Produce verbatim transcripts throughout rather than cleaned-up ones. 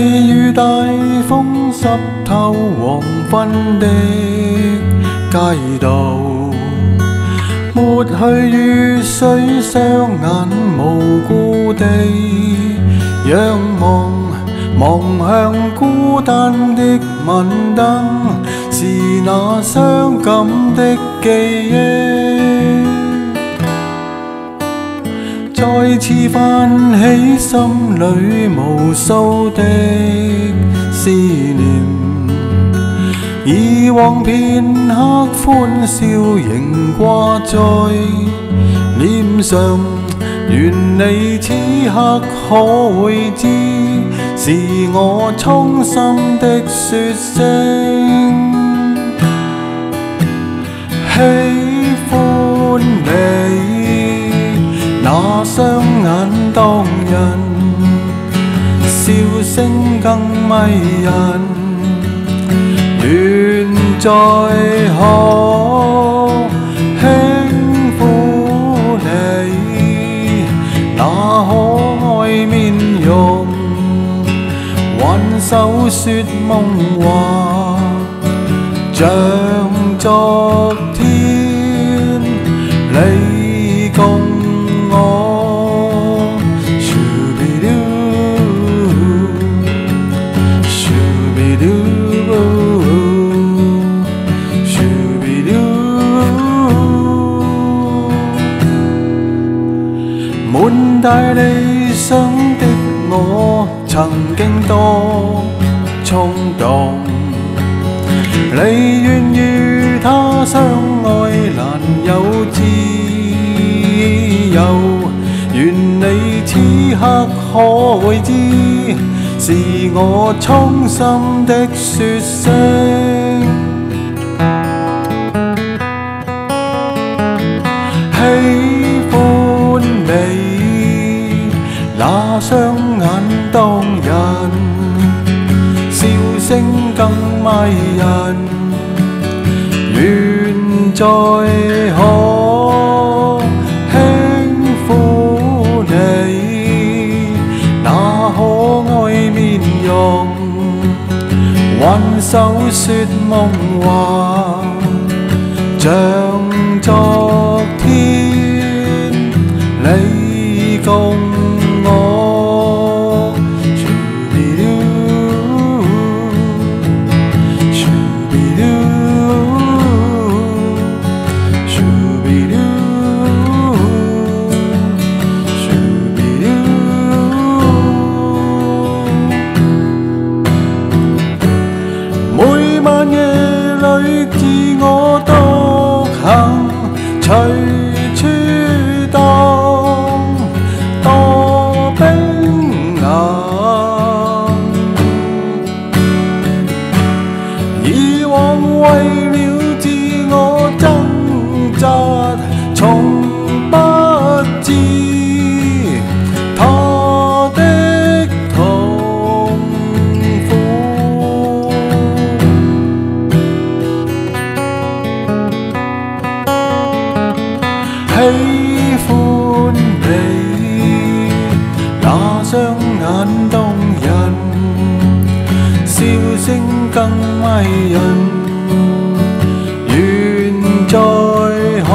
雨大風濕透黃昏的街道，抹去雨水，雙眼無辜地仰望，望向孤單的晚燈，是那傷感的記憶，再次泛起心裏無數的思念。以往片刻歡笑仍掛在臉上，願你此刻可會知，是我衷心的說聲喜歡你。那雙眼動人，笑聲更迷人。願再可輕撫你那可愛面容，挽手說夢話，像昨天你共我。滿帶理想的我，曾經多衝動。你願與他相愛，難有自由。願你此刻可會知，是我衷心的說聲喜歡你。那雙眼動人，笑聲更迷人。願再可輕撫你那可愛面容，挽手說夢話，像昨天你共我。每晚夜裏自我獨行，隨處蕩，多冰冷。以往為了自我掙扎，從不知他的痛苦。喜歡你那雙眼動人，笑聲更迷人。願再可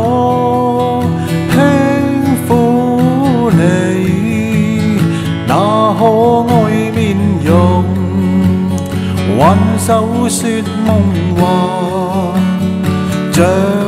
輕撫你那可愛面容，挽手說夢話，像